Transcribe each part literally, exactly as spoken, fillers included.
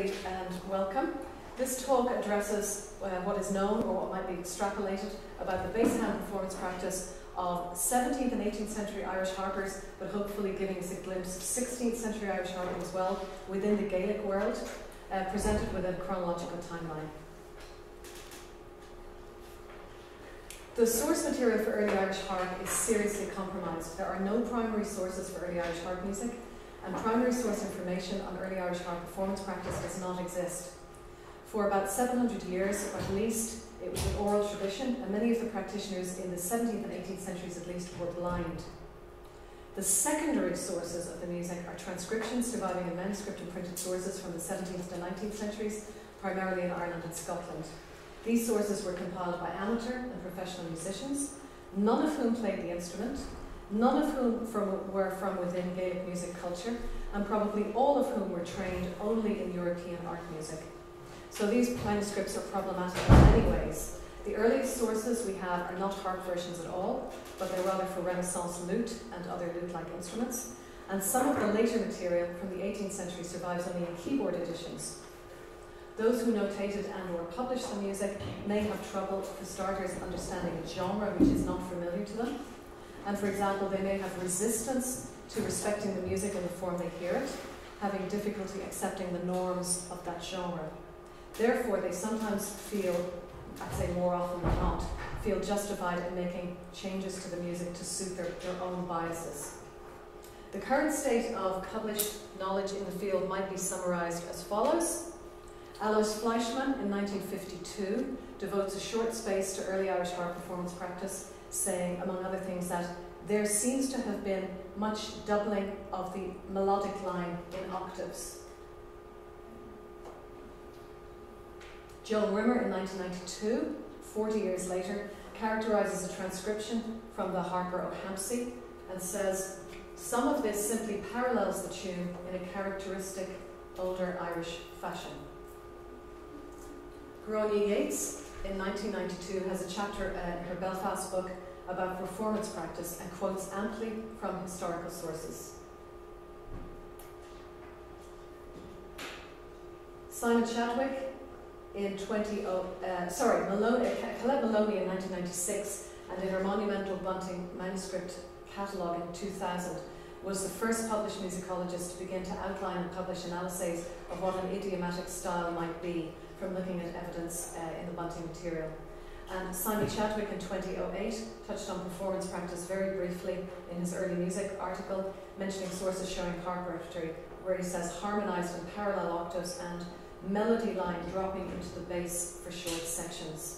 everybody, and welcome. This talk addresses uh, what is known, or what might be extrapolated, about the bass hand performance practice of seventeenth and eighteenth century Irish harpers, but hopefully giving us a glimpse of sixteenth century Irish harping as well within the Gaelic world, uh, presented within a chronological timeline. The source material for early Irish harp is seriously compromised. There are no primary sources for early Irish harp music, and primary source information on early Irish harp performance practice does not exist. For about seven hundred years, or at least, it was an oral tradition, and many of the practitioners in the seventeenth and eighteenth centuries at least were blind. The secondary sources of the music are transcriptions surviving in manuscript and printed sources from the seventeenth to nineteenth centuries, primarily in Ireland and Scotland. These sources were compiled by amateur and professional musicians, none of whom played the instrument, none of whom from, were from within Gaelic music culture, and probably all of whom were trained only in European art music. So these manuscripts are problematic in many ways. The earliest sources we have are not harp versions at all, but they're rather for Renaissance lute and other lute-like instruments. And some of the later material from the eighteenth century survives only in keyboard editions. Those who notated and or published the music may have trouble, for starters, understanding a genre which is not familiar to them. And for example, they may have resistance to respecting the music in the form they hear it, having difficulty accepting the norms of that genre. Therefore, they sometimes feel, I'd say more often than not, feel justified in making changes to the music to suit their, their own biases. The current state of published knowledge in the field might be summarized as follows. Alois Fleischmann in nineteen fifty-two devotes a short space to early Irish harp performance practice, saying, among other things, that there seems to have been much doubling of the melodic line in octaves. Joan Rimmer in nineteen ninety-two, forty years later, characterizes a transcription from the harper O'Hampsey and says, some of this simply parallels the tune in a characteristic older Irish fashion. Gráinne Yates in nineteen ninety-two has a chapter uh, in her Belfast book about performance practice and quotes amply from historical sources. Simon Chadwick in twenty oh, uh, sorry, Maloney, Colette Maloney in nineteen ninety-six, and in her monumental Bunting manuscript catalogue in two thousand, was the first published musicologist to begin to outline and publish analyses of what an idiomatic style might be from looking at evidence uh, in the Bunting material. And Simon Chadwick in twenty oh eight touched on performance practice very briefly in his early music article, mentioning sources showing harp repertory, where he says harmonized and parallel octaves and melody line dropping into the bass for short sections.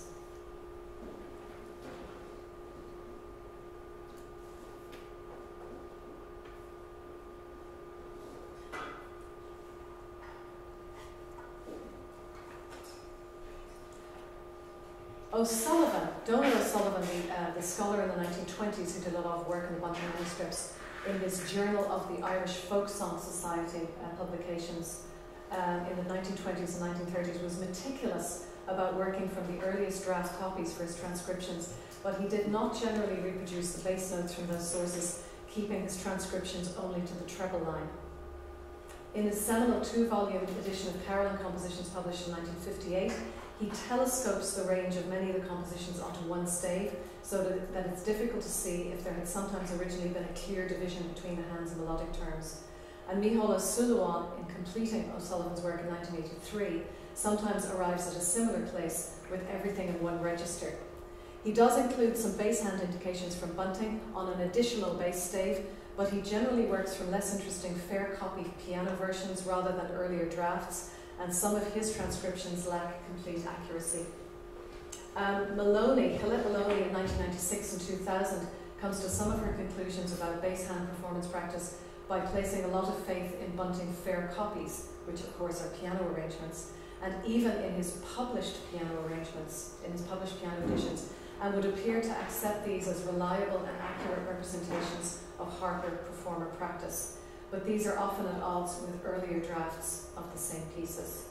O'Sullivan, Donal O'Sullivan, the, uh, the scholar in the nineteen twenties who did a lot of work in the Bunting manuscripts, in his Journal of the Irish Folk Song Society uh, publications uh, in the nineteen twenties and nineteen thirties, was meticulous about working from the earliest draft copies for his transcriptions, but he did not generally reproduce the bass notes from those sources, keeping his transcriptions only to the treble line. In his seminal two-volume edition of Carolan compositions published in nineteen fifty-eight, he telescopes the range of many of the compositions onto one stave, so that, that it's difficult to see if there had sometimes originally been a clear division between the hands and melodic terms. And Micheál O'Sullivan, in completing O'Sullivan's work in nineteen eighty-three, sometimes arrives at a similar place with everything in one register. He does include some bass hand indications from Bunting on an additional bass stave, but he generally works from less interesting fair copy piano versions rather than earlier drafts, and some of his transcriptions lack complete accuracy. Um, Maloney, Colette Maloney in nineteen ninety-six and two thousand comes to some of her conclusions about bass hand performance practice by placing a lot of faith in Bunting fair copies, which of course are piano arrangements, and even in his published piano arrangements, in his published piano editions, and would appear to accept these as reliable and accurate representations of harper performer practice. But these are often at odds with earlier drafts of the same pieces.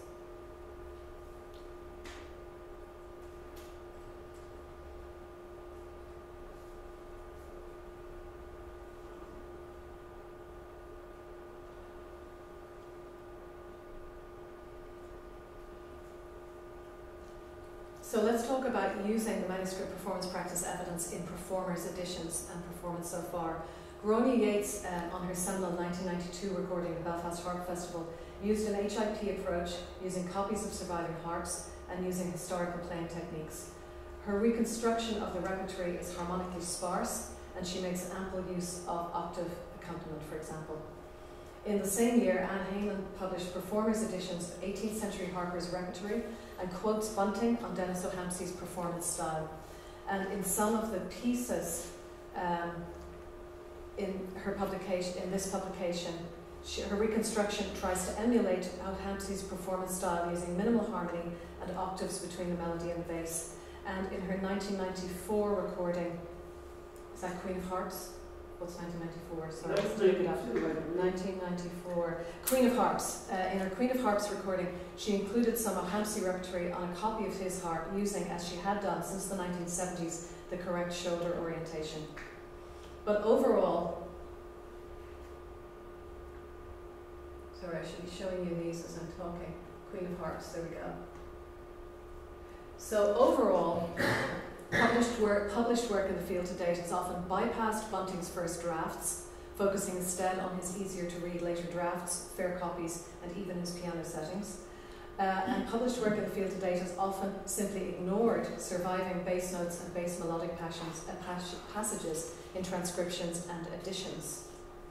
So let's talk about using the manuscript performance practice evidence in performers' editions and performance so far. Gráinne Yates, um, on her seminal nineteen ninety-two recording of the Belfast Harp Festival, used an H I P approach using copies of surviving harps and using historical playing techniques. Her reconstruction of the repertory is harmonically sparse, and she makes ample use of octave accompaniment, for example. In the same year, Anne Heyman published performers' editions of eighteenth century harpers' repertory and quotes Bunting on Denis O'Hampsey's performance style. And in some of the pieces um, in her publication, in this publication, she, her reconstruction tries to emulate O'Hampsey's performance style using minimal harmony and octaves between the melody and the bass. And in her nineteen ninety-four recording, is that Queen of Harps? What's nineteen ninety-four? Sorry, let's look it up. nineteen ninety-four. Queen of Harps. Uh, in her Queen of Harps recording, she included some O'Hampsey repertory on a copy of his harp, using, as she had done since the nineteen seventies, the correct shoulder orientation. But overall, sorry, I should be showing you these as I'm talking. Queen of Harps, there we go. So overall, published work, published work in the field to date has often bypassed Bunting's first drafts, focusing instead on his easier to read later drafts, fair copies, and even his piano settings. Uh, and published work in the field to date has often simply ignored surviving bass notes and bass melodic passions, uh, pas passages in transcriptions and editions.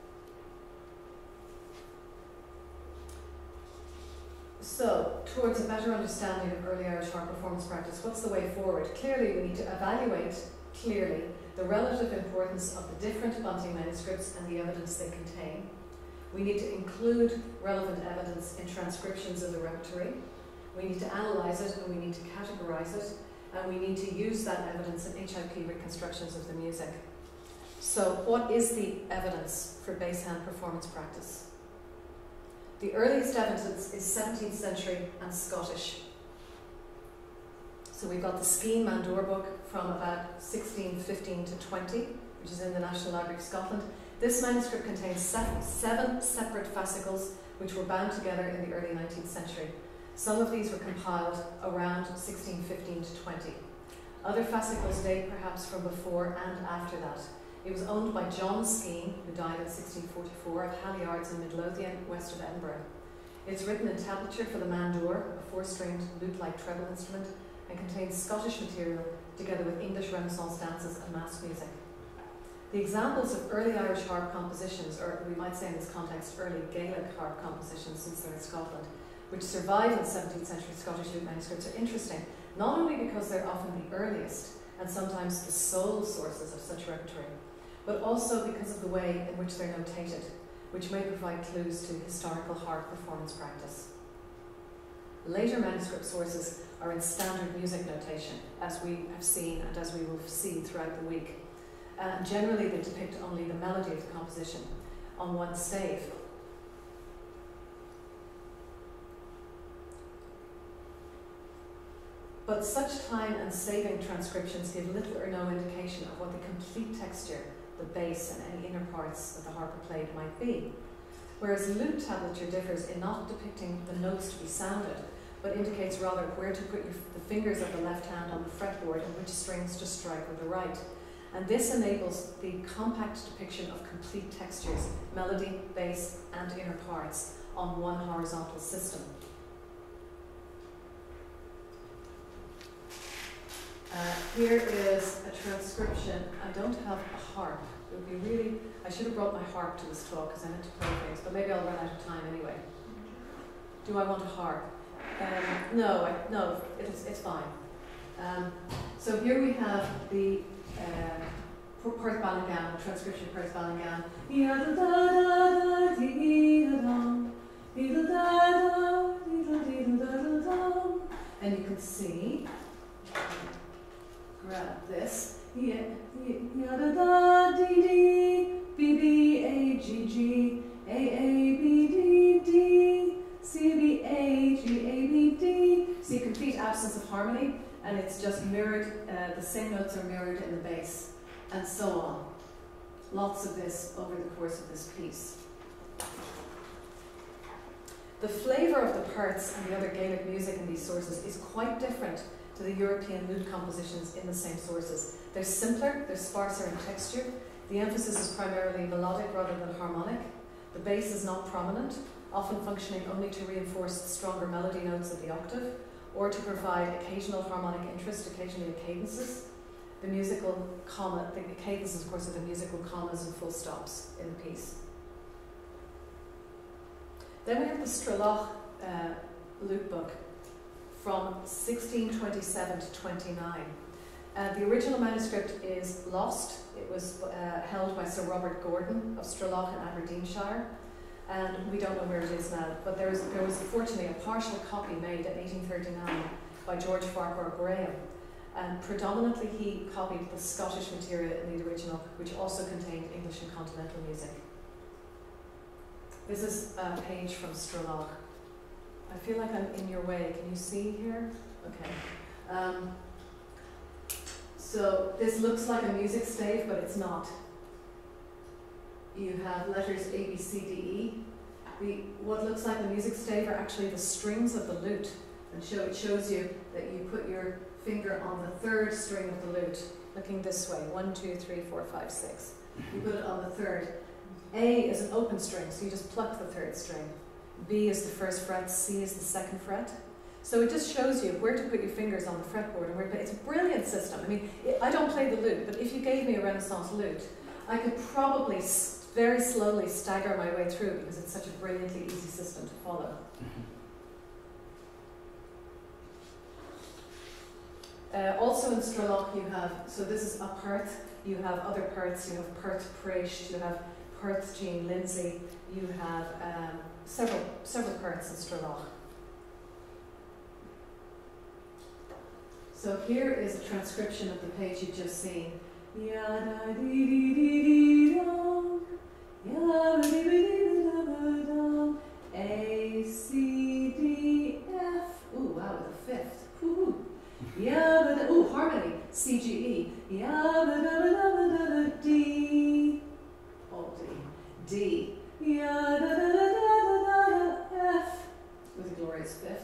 So, towards a better understanding of early Irish harp performance practice, what's the way forward? Clearly, we need to evaluate clearly the relative importance of the different Bunting manuscripts and the evidence they contain. We need to include relevant evidence in transcriptions of the repertory. We need to analyse it and we need to categorise it, and we need to use that evidence in H I P reconstructions of the music. So, what is the evidence for bass hand performance practice? The earliest evidence is seventeenth century and Scottish. So we've got the Skene Mandour book from about sixteen fifteen to twenty, which is in the National Library of Scotland. This manuscript contains seven, seven separate fascicles which were bound together in the early nineteenth century. Some of these were compiled around sixteen fifteen to twenty. Other fascicles date perhaps from before and after that. It was owned by John Skene, who died in sixteen forty-four, of Halliards in Midlothian, west of Edinburgh. It's written in tablature for the Mandour, a four-stringed lute-like treble instrument, and contains Scottish material together with English Renaissance dances and mass music. The examples of early Irish harp compositions, or we might say in this context, early Gaelic harp compositions since they're in Scotland, which survive in seventeenth century Scottish lute manuscripts, are interesting, not only because they're often the earliest and sometimes the sole sources of such repertory, but also because of the way in which they're notated, which may provide clues to historical harp performance practice. Later manuscript sources are in standard music notation, as we have seen and as we will see throughout the week. And generally they depict only the melody of the composition on one stave. But such time and saving transcriptions give little or no indication of what the complete texture, the bass and any inner parts that the harper played might be. Whereas lute tablature differs in not depicting the notes to be sounded, but indicates rather where to put your, the fingers of the left hand on the fretboard and which strings to strike with the right. And this enables the compact depiction of complete textures, melody, bass and inner parts on one horizontal system. Uh, here is a transcription. I don't have a harp. It would be really, I should have brought my harp to this talk because I meant to play things, but maybe I'll run out of time anyway. Do I want a harp? Um, no, I, no, it's, it's fine. Um, so here we have the uh, Perth Ballingan, transcription of Perth Ballingan. And you can see, grab this. Yeah, yeah, da da dee dee, B B A G G, A A B D D, C B A G A B D. See, complete absence of harmony, and it's just mirrored. Uh, the same notes are mirrored in the bass, and so on. Lots of this over the course of this piece. The flavour of the parts and the other Gaelic music in these sources is quite different to the European lute compositions in the same sources. They're simpler, they're sparser in texture, the emphasis is primarily melodic rather than harmonic, the bass is not prominent, often functioning only to reinforce the stronger melody notes of the octave, or to provide occasional harmonic interest, occasionally cadences. The musical comma, the cadences of course are the musical commas and full stops in the piece. Then we have the Strelach uh, lute book from sixteen twenty-seven to twenty-nine. Uh, the original manuscript is lost. It was uh, held by Sir Robert Gordon of Strelach in Aberdeenshire, and we don't know where it is now, but there was, there was fortunately a partial copy made in eighteen thirty-nine by George Farquhar Graham, and predominantly he copied the Scottish material in the original, which also contained English and continental music. This is a page from Strelach. I feel like I'm in your way. Can you see here? Okay. Um, so this looks like a music stave, but it's not. You have letters A, B, C, D, E. The, what looks like a music stave are actually the strings of the lute. And show, it shows you that you put your finger on the third string of the lute, looking this way. One, two, three, four, five, six. You put it on the third. A is an open string, so you just pluck the third string. B is the first fret, C is the second fret. So it just shows you where to put your fingers on the fretboard and where to play. It's a brilliant system. I mean, I don't play the lute, but if you gave me a Renaissance lute, I could probably very slowly stagger my way through because it's such a brilliantly easy system to follow. Uh, also in Strelach you have, so this is a Perth, you have other Perths, you have Perth Precht, you have Perth Jean Lindsay, you have um, several several Perths in Strelach. So here is a transcription of the page you've just seen. A, C, D, F. Ooh, wow, the fifth. Ooh. Ooh, harmony. C, G, E. D. Oh, D. D. F. With a glorious fifth.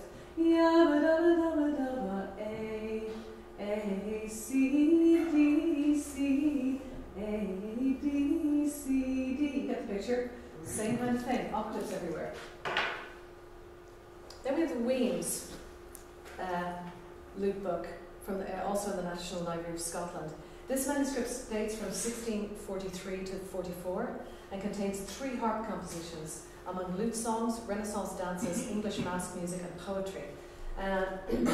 A. A, C, D, C. A, B, C, D. You get the picture? Same kind of thing. Octaves everywhere. Then we have the Weems uh, lute book, from the, uh, also in the National Library of Scotland. This manuscript dates from sixteen forty-three to forty-four and contains three harp compositions among lute songs, Renaissance dances, English mass music and poetry. Uh,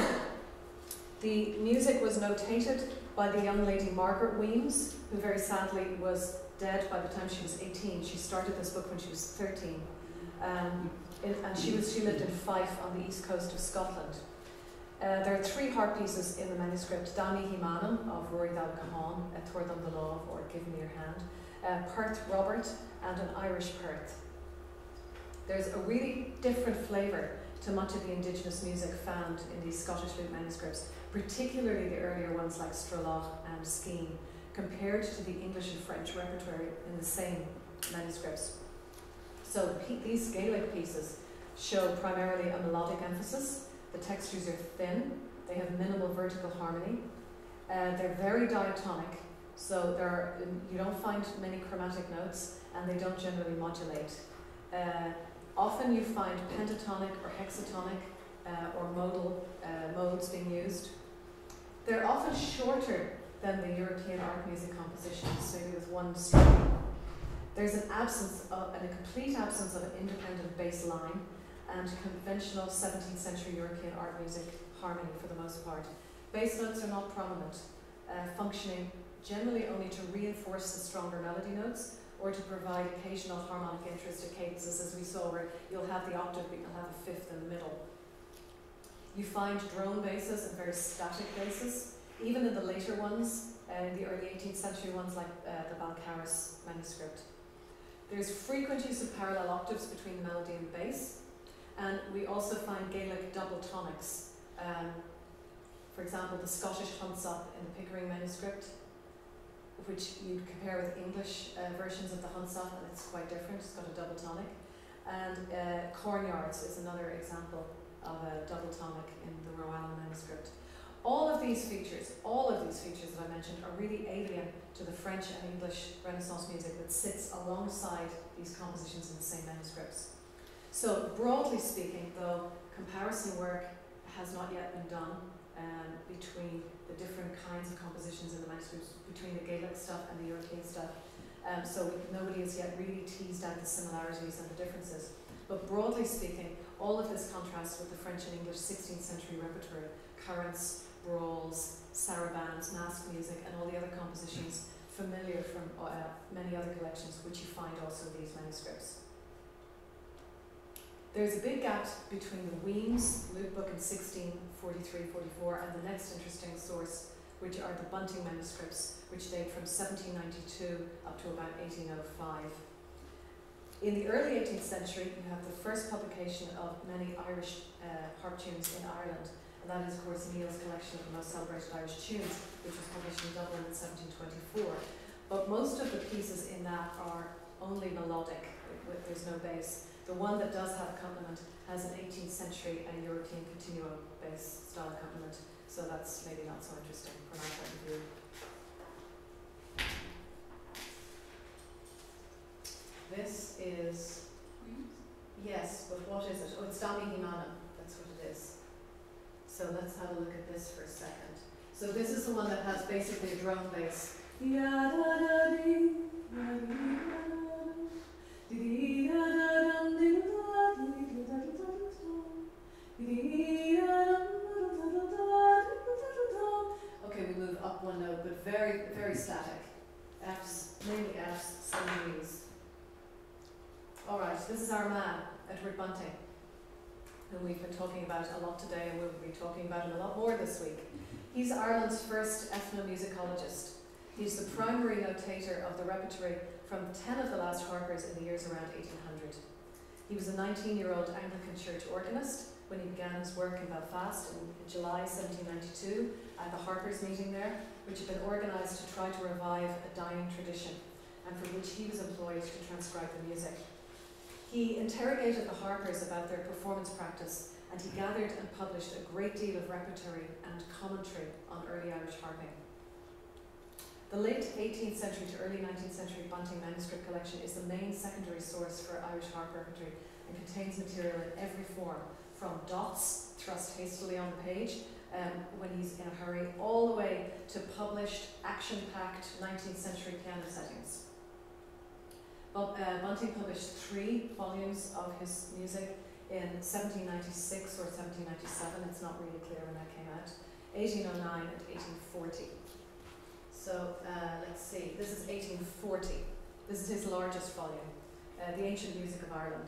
the music was notated by the young lady Margaret Weems, who very sadly was dead by the time she was eighteen. She started this book when she was thirteen. Um, in, and she, was, she lived in Fife on the east coast of Scotland. Uh, there are three harp pieces in the manuscript: Dani Himanum of Rory Dal Cahan, a Tuaird the Love, or Give Me Your Hand, uh, Perth Robert, and an Irish Perth. There's a really different flavour to much of the indigenous music found in these Scottish lute manuscripts, particularly the earlier ones like Strelach and Skene, compared to the English and French repertoire in the same manuscripts. So these Gaelic pieces show primarily a melodic emphasis. The textures are thin, they have minimal vertical harmony, uh, they're very diatonic, so there are, you don't find many chromatic notes, and they don't generally modulate. Uh, often you find pentatonic or hexatonic uh, or modal uh, modes being used. They're often shorter than the European art music compositions, maybe with one string. There's an absence of, and a complete absence of an independent bass line and conventional seventeenth century European art music harmony for the most part. Bass notes are not prominent, uh, functioning generally only to reinforce the stronger melody notes or to provide occasional harmonic interest at cadences, as we saw, where you'll have the octave but you'll have a fifth in the middle. You find drone basses and very static basses, even in the later ones, uh, in the early eighteenth century ones like uh, the Balcarres manuscript. There's frequent use of parallel octaves between the melody and bass, and we also find Gaelic double tonics. Um, for example, the Scottish Hunsop in the Pickering manuscript, which you'd compare with English uh, versions of the Hunsop, and it's quite different. It's got a double tonic. And uh, Cornyards is another example of a double tonic in the Rowan manuscript. All of these features, all of these features that I mentioned are really alien to the French and English Renaissance music that sits alongside these compositions in the same manuscripts. So broadly speaking, though, comparison work has not yet been done um, between the different kinds of compositions in the manuscripts, between the Gaelic stuff and the European stuff. Um, so nobody has yet really teased out the similarities and the differences. But broadly speaking, all of this contrasts with the French and English sixteenth century repertoire, currents, brawls, sarabands, mask music, and all the other compositions familiar from uh, many other collections, which you find also in these manuscripts. There's a big gap between the Weems Lute Book in sixteen forty-three forty-four and the next interesting source, which are the Bunting manuscripts, which date from seventeen ninety-two up to about eighteen oh five. In the early eighteenth century, you have the first publication of many Irish uh, harp tunes in Ireland, and that is, of course, Neil's collection of the most celebrated Irish tunes, which was published in Dublin in seventeen twenty-four. But most of the pieces in that are only melodic, with, there's no bass. The one that does have accompaniment has an eighteenth century and European continuo bass style accompaniment, so that's maybe not so interesting from our point of view. This is, yes, but what is it? Oh, it's Dami Himana, that's what it is. So let's have a look at this for a second. So this is the one that has basically a drum bass. Okay, we move up one note, but very, very static. F's, mainly F's, some E's. All right, this is our man, Edward Bunting, who we've been talking about a lot today, and we'll be talking about him a lot more this week. He's Ireland's first ethnomusicologist. He's the primary notator of the repertory from ten of the last harpers in the years around eighteen hundred. He was a nineteen-year-old Anglican church organist when he began his work in Belfast in July seventeen ninety-two at the harpers meeting there, which had been organised to try to revive a dying tradition, and for which he was employed to transcribe the music. He interrogated the harpers about their performance practice, and he gathered and published a great deal of repertory and commentary on early Irish harping. The late eighteenth century to early nineteenth century Bunting manuscript collection is the main secondary source for Irish harp repertory and contains material in every form, from dots thrust hastily on the page um, when he's in a hurry, all the way to published, action-packed nineteenth century piano settings. But, uh, Bunting published three volumes of his music in seventeen ninety-six or seventeen ninety-seven, it's not really clear when that came out, eighteen oh nine and eighteen forty. So uh, let's see, this is eighteen forty. This is his largest volume, uh, The Ancient Music of Ireland.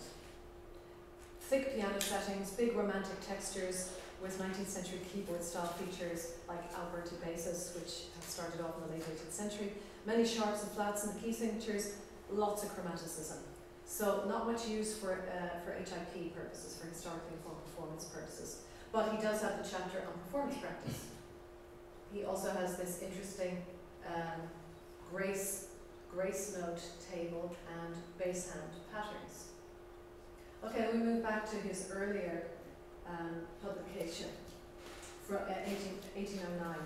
Thick piano settings, big romantic textures with nineteenth century keyboard style features like Alberti basses, which have started off in the late eighteenth century. Many sharps and flats in the key signatures, lots of chromaticism. So not much use for, uh, for H I P purposes, for historically informed performance purposes. But he does have the chapter on performance practice. He also has this interesting um, grace, grace note table and bass hand patterns. Okay, we move back to his earlier um, publication from uh, eighteen oh nine.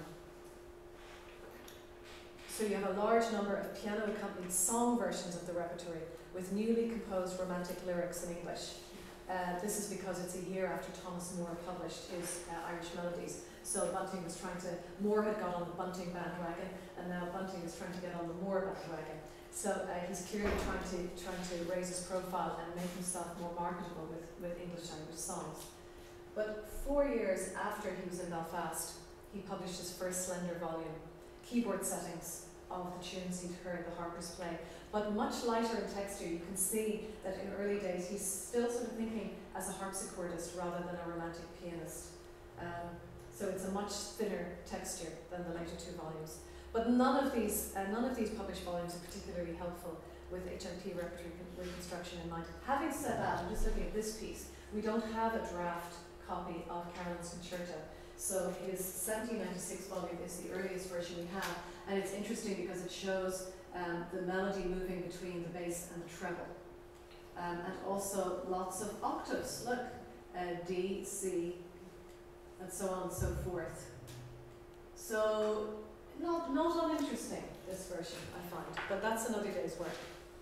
So you have a large number of piano-accompanied song versions of the repertory with newly composed romantic lyrics in English. Uh, this is because it's a year after Thomas Moore published his uh, Irish Melodies. So Bunting was trying to, Moore had got on the Bunting bandwagon, and now Bunting is trying to get on the Moore bandwagon. So uh, he's clearly trying to trying to raise his profile and make himself more marketable with, with English language songs. But four years after he was in Belfast, he published his first slender volume, keyboard settings of the tunes he'd heard the harpers play. But much lighter in texture, you can see that in early days he's still sort of thinking as a harpsichordist rather than a romantic pianist. Um, so it's a much thinner texture than the later two volumes. But none of these, uh, none of these published volumes are particularly helpful with H I P repertory reconstruction in mind. Having said that, I'm just looking at this piece. We don't have a draft copy of Carolyn's Concerto. So his seventeen ninety-six volume is the earliest version we have, and it's interesting because it shows um, the melody moving between the bass and the treble. Um, and also lots of octaves, look, uh, D, C, and so on and so forth. So, not, not uninteresting, this version, I find, but that's another day's work.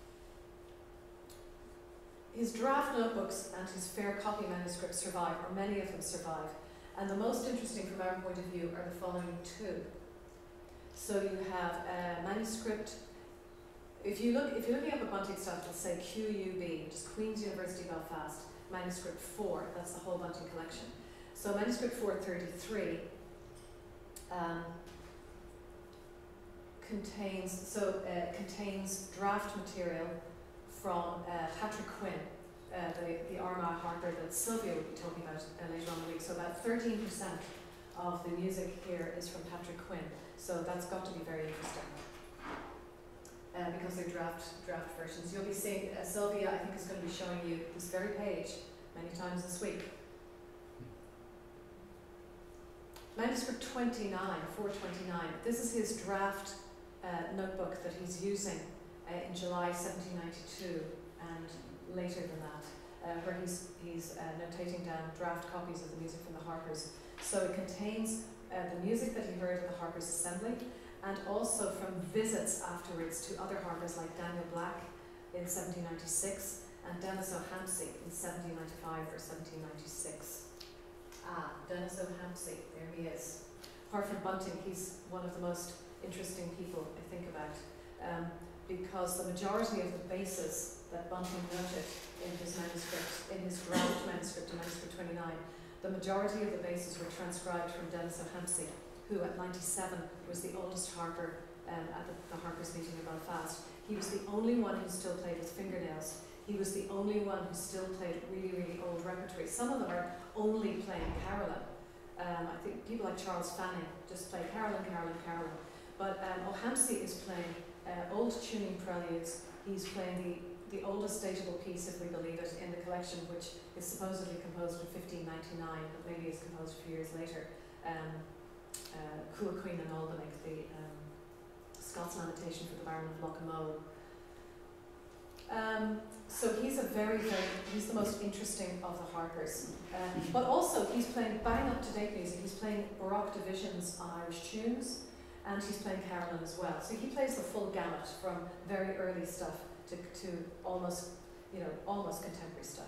His draft notebooks and his fair copy manuscripts survive, or many of them survive, and the most interesting from our point of view are the following two. So you have a manuscript. If you look, if you're looking up at Bunting stuff, it'll say Q U B, just Queen's University Belfast, manuscript four. That's the whole Bunting collection. So manuscript four thirty-three um, contains so uh, contains draft material from uh, Patrick Quinn, uh, the the Armagh harper that Sylvia will be talking about uh, later on in the week. So about thirteen percent of the music here is from Patrick Quinn. So that's got to be very interesting. Uh, because they're draft draft versions. You'll be seeing, uh, Sylvia I think is going to be showing you this very page many times this week. Manuscript twenty-nine, four twenty-nine, this is his draft uh, notebook that he's using uh, in July seventeen ninety-two and later than that, uh, where he's, he's uh, notating down draft copies of the music from the Harpers. So it contains uh, the music that he heard at the Harpers Assembly, and also from visits afterwards to other harpers like Daniel Black in seventeen ninety-six and Denis O'Hampsey in seventeen ninety-five or seventeen ninety-six. Ah, Denis O'Hampsey, there he is. Apart from Bunting, he's one of the most interesting people I think about, um, because the majority of the bases that Bunting noted in his manuscript, in his draft manuscript in manuscript twenty-nine, the majority of the bases were transcribed from Denis O'Hampsey, who at ninety-seven was the oldest harper um, at the, the Harpers meeting in Belfast. He was the only one who still played with fingernails. He was the only one who still played really, really old repertory. Some of them are only playing Carolyn. Um, I think people like Charles Fanning just play Carolyn, Carolyn, Carolyn. But um, O'Hampsey is playing uh, old tuning preludes. He's playing the, the oldest datable piece, if we believe it, in the collection, which is supposedly composed in fifteen ninety-nine, but maybe it's composed a few years later. Um, Uh, Cua Queen and Albanic, the um, Scots Lamentation for the Baron of Lochamoe. Um, so he's a very, very, he's the most interesting of the harpers. Um, but also he's playing bang up to date music. He's playing Baroque divisions on Irish tunes, and he's playing Carolyn as well. So he plays the full gamut from very early stuff to, to almost, you know, almost contemporary stuff.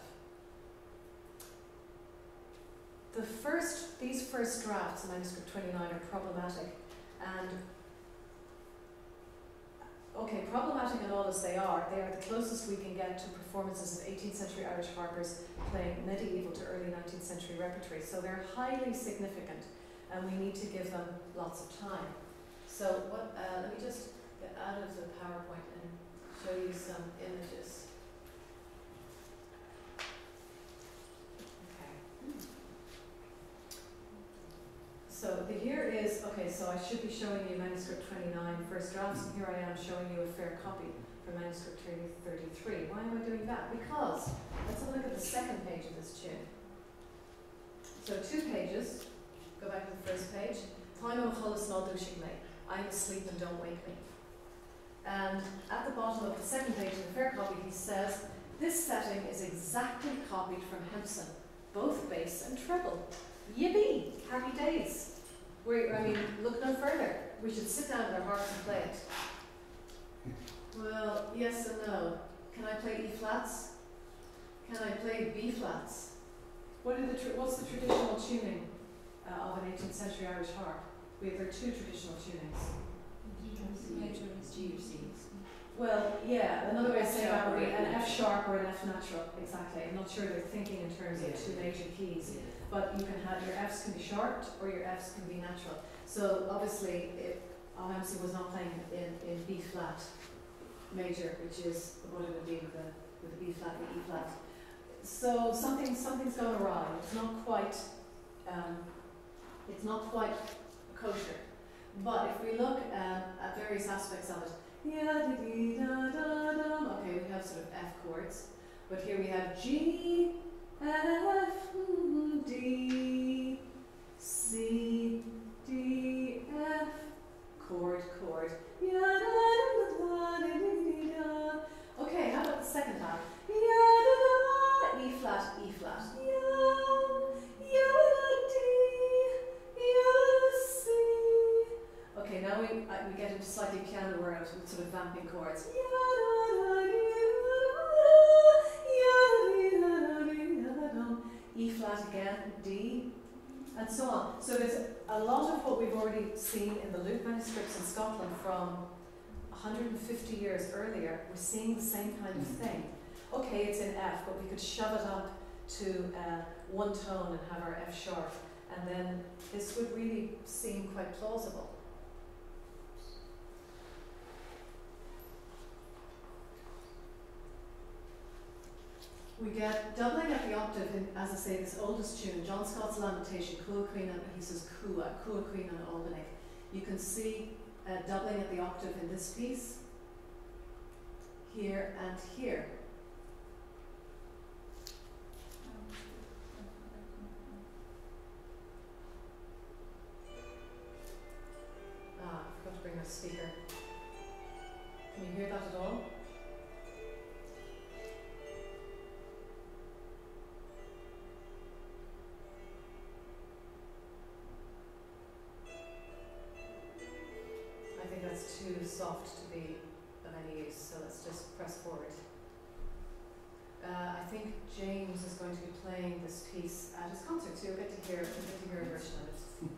The first, these first drafts of manuscript twenty-nine are problematic, and okay, problematic and all as they are, they are the closest we can get to performances of eighteenth century Irish harpers playing medieval to early nineteenth century repertory. So they're highly significant, and we need to give them lots of time. So what? Uh, let me just get out of the PowerPoint and show you some images. So the, here is, okay, so I should be showing you manuscript twenty-nine first drafts, and here I am showing you a fair copy from manuscript thirty-three. Why am I doing that? Because, let's have a look at the second page of this tune. So two pages, go back to the first page. Time o' Chulas Nál Dúisig Me, I'm asleep and don't wake me. And at the bottom of the second page of the fair copy he says, this setting is exactly copied from Hempson, both bass and treble. Yippee! Happy days. We're, I mean, look no further. We should sit down with our harps and play it. Well, yes and no. Can I play E flats? Can I play B flats? What are the tr what's the traditional tuning uh, of an eighteenth century Irish harp? We have, there are two traditional tunings. G or C. Well, yeah, another way of saying that would be an F sharp or an F natural. Exactly. I'm not sure they're thinking in terms of two major keys. Yeah. But you can have, your Fs can be sharped or your Fs can be natural. So obviously, if O'Hampsey was not playing in, in B flat major, which is what it would be with a, with a B flat and E flat. So something, something's gone awry. It's not quite, um, it's not quite kosher. But if we look uh, at various aspects of it, yeah, dee, da, da, da, okay, we have sort of F chords, but here we have G, F, D, C, D, F, chord, chord. Okay, how about the second half? E flat, E flat. C, that again, D, and so on. So there's a lot of what we've already seen in the Luke manuscripts in Scotland from one hundred fifty years earlier. We're seeing the same kind of thing. Okay, it's in F, but we could shove it up to uh, one tone and have our F sharp, and then this would really seem quite plausible. We get doubling at the octave in, as I say, this oldest tune, John Scott's Lamentation, Cua Queen, and he says Cua, Cua Queen and Aldernich. You can see uh, doubling at the octave in this piece, here and here. Ah, I forgot to bring my speaker. Can you hear that at all? I think that's too soft to be of any use, so let's just press forward. Uh, I think James is going to be playing this piece at his concert, so you'll get to hear, you'll get to hear a version of it.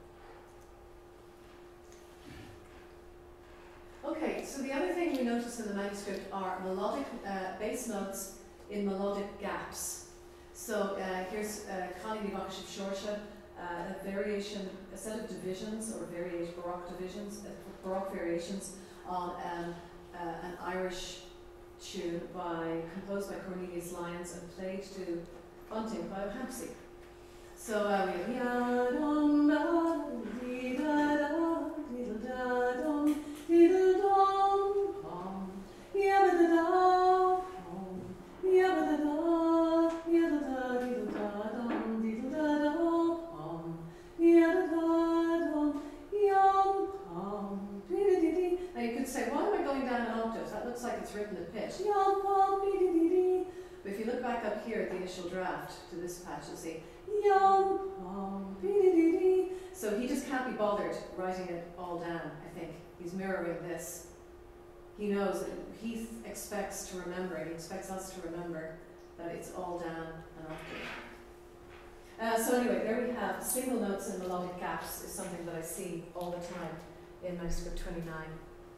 Okay, so the other thing we notice in the manuscript are melodic uh, bass notes in melodic gaps. So uh, here's uh, Connie Nivakashiv Shorsha, uh, a variation, a set of divisions or variation, Baroque divisions, uh, Baroque variations on um, uh, an Irish tune by composed by Cornelius Lyons and played to Bunting by O'Hampsey. So uh, we have ya-dum, da-dum, dee-da-dum, dee-da-dum, dee-da-dum, pom, ya-ba-da-da, pom, ya-ba-da-da, ya-da-da, dee-da-da-dum, dee-da-da-dum, pom, ya-da-da-dum, yum, pom, dee-da-dee-dee. Now you could say, why am I going down an octave? That looks like it's written in pitch. Yum, pom, dee-dee-dee-dee. But if you look back up here at the initial draft to this patch, you'll see yum, pom, dee-dee-dee-dee. So he just can't be bothered writing it all down, I think. He's mirroring this. He knows that he expects to remember, he expects us to remember that it's all down an octave. Uh, so anyway, there we have single notes and melodic gaps is something that I see all the time in manuscript twenty-nine.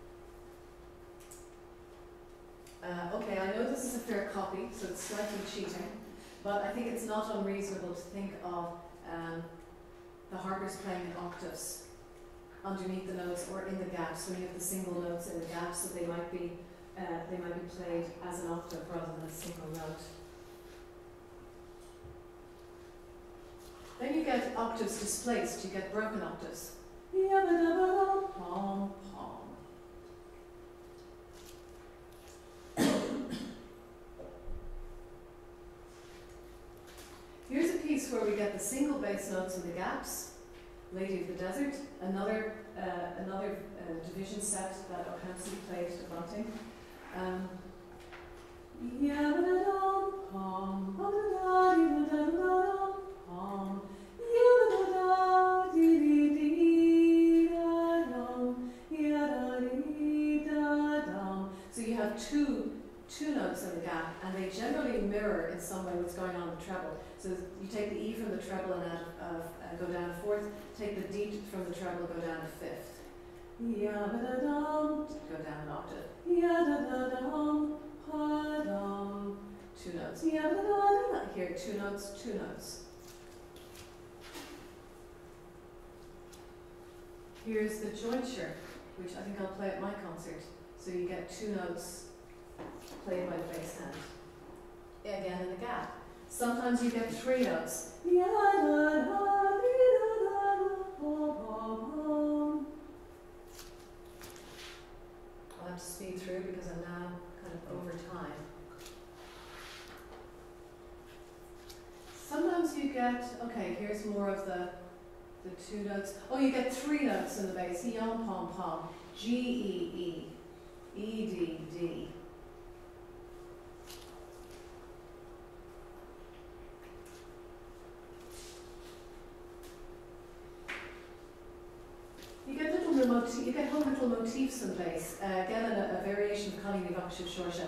Uh, okay, I know this is a fair copy, so it's slightly cheating, but I think it's not unreasonable to think of um, the harpers playing in octaves underneath the notes or in the gaps. When you have the single notes in the gaps, so they might be uh, they might be played as an octave rather than a single note. Then you get octaves displaced. You get broken octaves. Pom, pom. Here's a piece where we get the single bass notes in the gaps, Lady of the Desert, another uh, another uh, division set that O'Hampsey played to Bunting. Um, so you have two two notes in the gap, and they generally mirror in some way what's going on in the treble. So you take the E from the treble and add, uh, uh, go down a fourth, take the D from the treble, go down a fifth. Go down an octave. Two notes. Here, two notes, two notes. Here's the jointure, which I think I'll play at my concert. So you get two notes played by the bass hand. Again in the gap. Sometimes you get three notes. I'll have to speed through because I'm now kind of over time. Sometimes you get, okay, here's more of the the two notes. Oh, you get three notes in the bass. Yom, pom, pom. G, E, E. E, D, D. You get little motif, you get whole little motifs in the bass. Uh, again, a, a variation of Connie Nivakashiv Shorsha.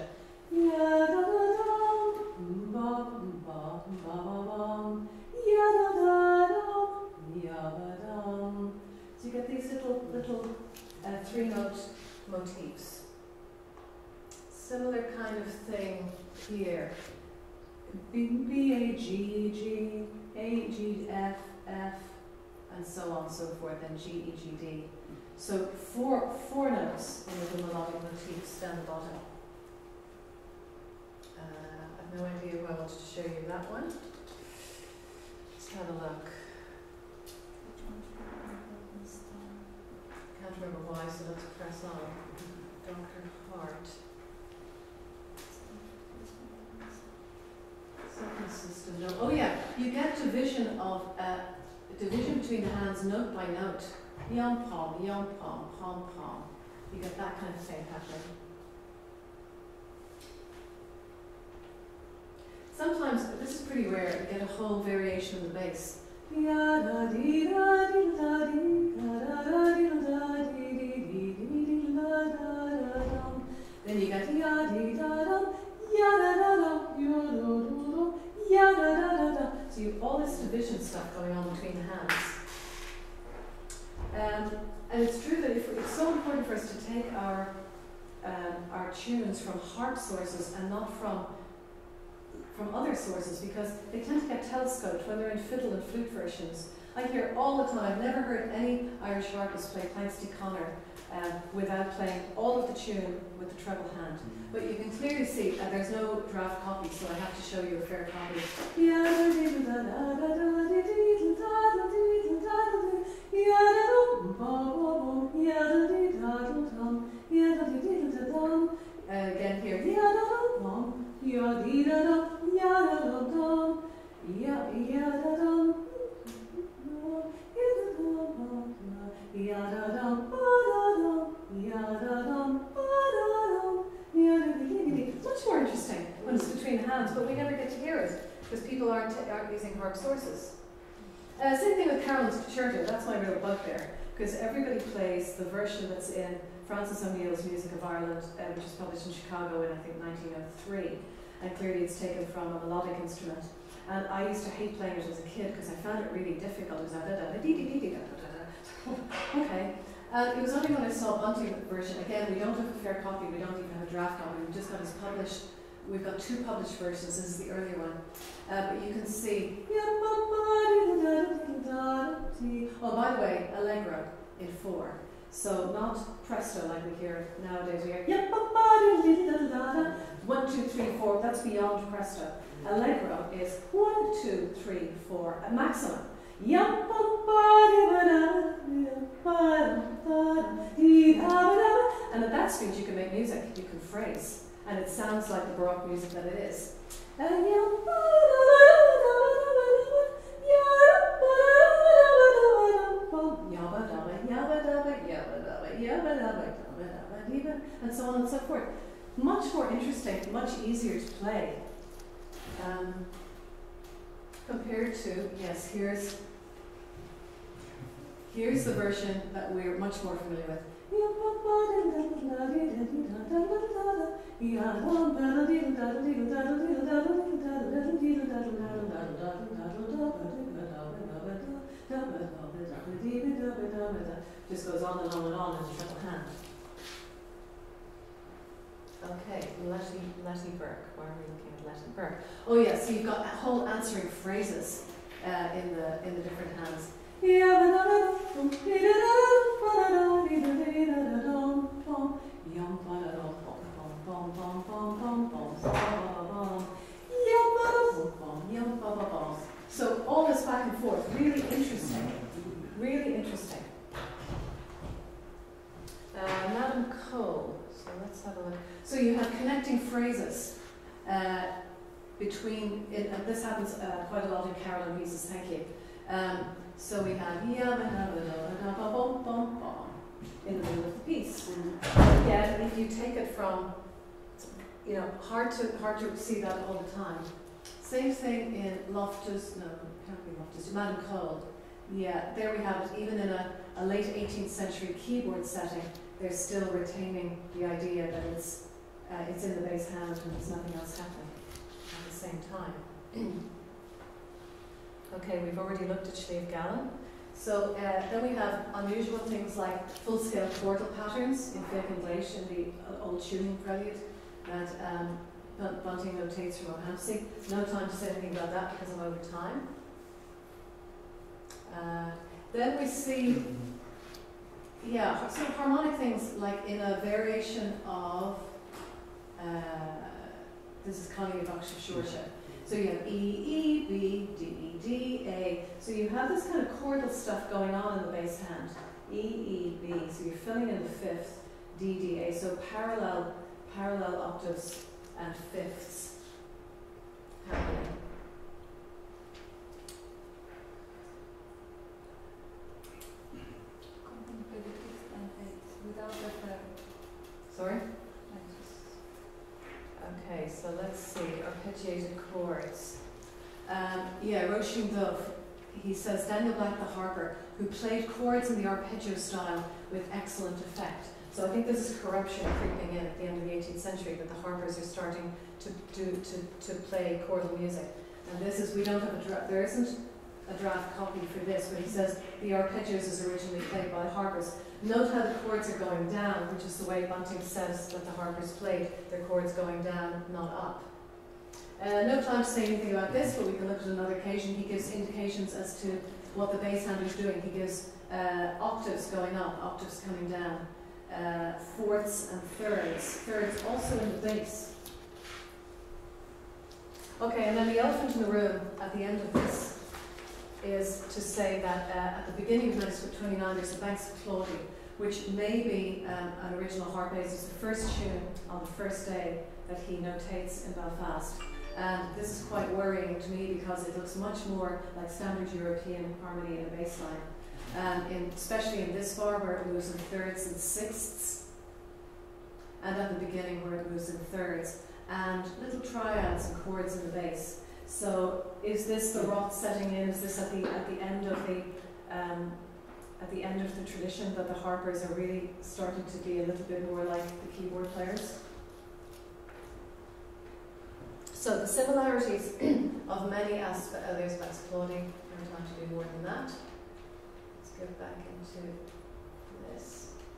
here. B, B, A, G, G, A, G, F, F, and so on and so forth, and G, E, G, D. So four, four notes in the melodic motifs down the bottom. Uh, I've no idea who I wanted to show you that one. Let's have a look. Can't remember why, so let's press on. Doctor Hart. Second system. No. Oh yeah, you get division of uh, division between the hands note by note. Yom pom, yom pom, pom pom. You get that kind of thing happening. Sometimes, this is pretty rare, you get a whole variation of the bass. Then you get so you have all this division stuff going on between the hands. Um, and it's true that if, it's so important for us to take our um, our tunes from harp sources and not from from other sources, because they tend to get telescoped when they're in fiddle and flute versions. I hear all the time, I've never heard any Irish harpist play Clancy Connor um, without playing all of the tune with the treble hand. But you can clearly see, uh, there's no draft copy, so I have to show you a fair copy. Uh, again here. It's much more interesting when it's between the hands, but we never get to hear it because people aren't, aren't using harp sources. Uh, same thing with Carolyn's Concerto, that's my real bugbear, because everybody plays the version that's in Francis O'Neill's Music of Ireland, uh, which was published in Chicago in, I think, nineteen oh three, and clearly it's taken from a melodic instrument. And I used to hate playing it as a kid because I found it really difficult. It was like, da da da dee dee dee dee da da da. Okay. Uh, it was only when I saw Bunting version, again, we don't have a fair copy, we don't even have a draft copy, we've just got his published, we've got two published versions, this is the earlier one. Uh, but you can see, oh, by the way, Allegro in four. So not presto like we hear nowadays, we hear one, two, three, four, that's beyond presto. Allegro is one, two, three, four, a maximum. And at that speed you can make music, you can phrase, and it sounds like the Baroque music that it is. And so on and so forth. Much more interesting, much easier to play. Um, compared to, yes, here's here's the version that we're much more familiar with. Just goes on and on and on in the treble hand. Okay, Letty, Letty Burke. Why are we looking at Letty Burke? Oh yeah, so you've got whole answering phrases uh, in the in the different hands. So all this back and forth, really interesting, really interesting. Uh, Madame Cole. So let's have a look. So you have connecting phrases uh, between, it, and this happens uh, quite a lot in Carolyn pieces, thank you. Um, so we have in the middle of the piece. And yet, if you take it from, you know, hard to hard to see that all the time. Same thing in Loftus, no, it can't be Loftus, Madame Cole. Yeah, there we have it, even in a, a late eighteenth century keyboard setting. They're still retaining the idea that it's uh, it's in the bass hand and there's nothing else happening at the same time. Okay, we've already looked at Sliabh Gallen. So uh, then we have unusual things like full-scale chordal patterns in Féach an Gléis in the uh, old tuning prelude that um, Bunting notates from O'Hampsey. No time to say anything about that because I'm over time. Uh, then we see, yeah, sort of harmonic things like in a variation of, uh, this is Connie of Oxfordshire. So you have E, E, B, D, E, D, A. So you have this kind of chordal stuff going on in the bass hand. E, E, B. So you're filling in the fifth, D, D, A. So parallel, parallel octaves and fifths happening. Without the Sorry? Okay, so let's see, arpeggiated chords. Um, yeah, Roisin Dove, he says, Daniel Black the harper, who played chords in the arpeggio style with excellent effect. So I think this is corruption creeping in at the end of the eighteenth century, that the harpers are starting to do to, to play chordal music. And this is, we don't have a draft, there isn't a draft copy for this, but he says the arpeggios is originally played by harpers. Note how the chords are going down, which is the way Bunting says that the harpers played, their chords going down, not up. Uh, no time to say anything about this, but we can look at another occasion. He gives indications as to what the bass hand is doing. He gives uh, octaves going up, octaves coming down, uh, fourths and thirds. Thirds also in the bass. Okay, and then the elephant in the room at the end of this is to say that uh, at the beginning of manuscript twenty-nine there's a Banks of Claudy, which may be um, an original harpage. It's the first tune on the first day that he notates in Belfast. And this is quite worrying to me because it looks much more like standard European harmony in a bass line. Um, in, especially in this bar where it moves in thirds and sixths, and at the beginning where it moves in thirds, and little triads and chords in the bass. So is this the rot setting in? Is this at the at the end of the um, at the end of the tradition that the harpers are really starting to be a little bit more like the keyboard players? So the similarities of many aspects. Oh, there's Banks of Claudy. I'm trying to do more than that. Let's go back into this.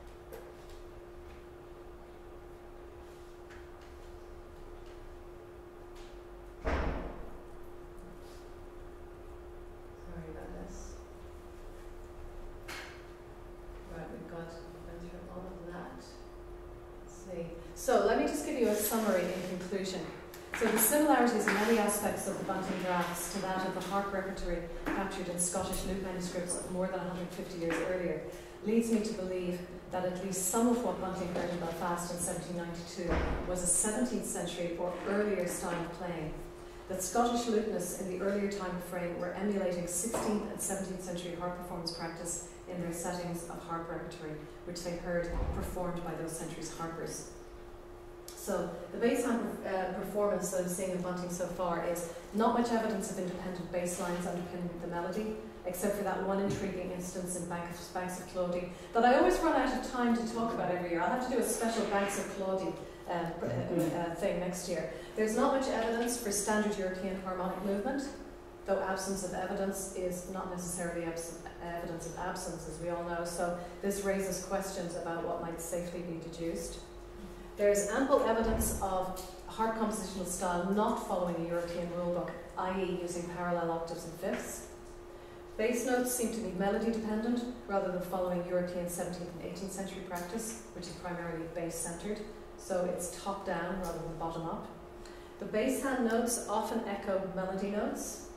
So let me just give you a summary in conclusion. So the similarities in many aspects of the Bunting drafts to that of the harp repertory captured in Scottish lute manuscripts of more than one hundred fifty years earlier leads me to believe that at least some of what Bunting heard in Belfast in seventeen ninety-two was a seventeenth century or earlier style of playing. That Scottish lutenists in the earlier time frame were emulating sixteenth and seventeenth century harp performance practice in their settings of harp repertory, which they heard performed by those centuries' harpers. So the bass hand uh, performance that I'm seeing in Bunting so far is not much evidence of independent bass lines underpinning the melody, except for that one intriguing instance in Banks, Banks of Claudy that I always run out of time to talk about every year. I'll have to do a special Banks of Claudy uh, uh, thing next year. There's not much evidence for standard European harmonic movement, though absence of evidence is not necessarily evidence of absence, as we all know. So this raises questions about what might safely be deduced. There is ample evidence of harp compositional style not following a European rulebook, that is using parallel octaves and fifths. Bass notes seem to be melody dependent rather than following European seventeenth and eighteenth century practice, which is primarily bass centered, so it's top down rather than bottom up. The bass hand notes often echo melody notes.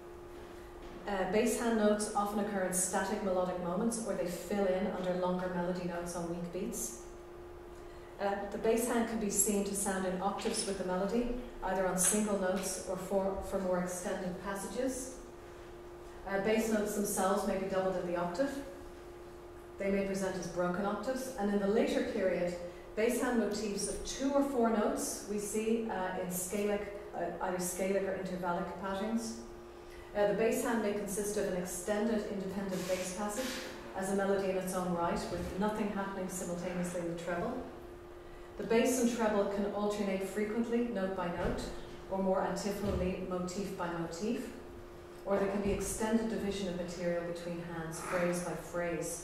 Uh, bass hand notes often occur in static melodic moments, or they fill in under longer melody notes on weak beats. Uh, the bass hand can be seen to sound in octaves with the melody, either on single notes or for, for more extended passages. Uh, bass notes themselves may be doubled in the octave. They may present as broken octaves, and in the later period, bass hand motifs of two or four notes we see uh, in scalic, uh, either scalic or intervallic patterns. Uh, the bass hand may consist of an extended independent bass passage as a melody in its own right, with nothing happening simultaneously in the treble. The bass and treble can alternate frequently, note by note, or more antiphonally, motif by motif, or there can be extended division of material between hands, phrase by phrase.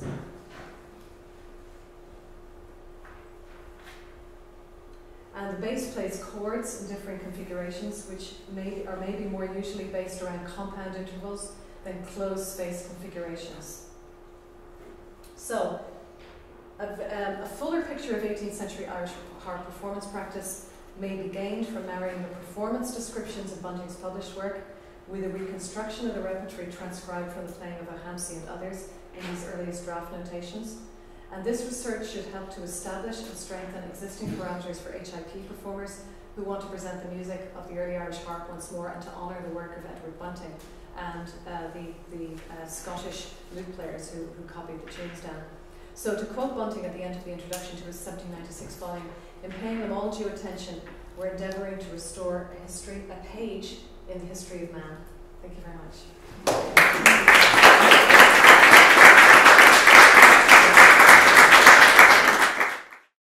And the bass plays chords in different configurations, which may, are maybe more usually based around compound intervals than closed space configurations. So, a, um, a fuller picture of eighteenth century Irish harp performance practice may be gained from marrying the performance descriptions of Bunting's published work with a reconstruction of the repertory transcribed from the playing of O'Hampsey and others in these earliest draft notations. And this research should help to establish and strengthen existing parameters for H I P performers who want to present the music of the early Irish harp once more and to honour the work of Edward Bunting and uh, the, the uh, Scottish lute players who, who copied the tunes down. So to quote Bunting at the end of the introduction to his seventeen ninety-six volume, in paying them all due attention, we're endeavouring to restore a history, a page in the history of man. Thank you very much.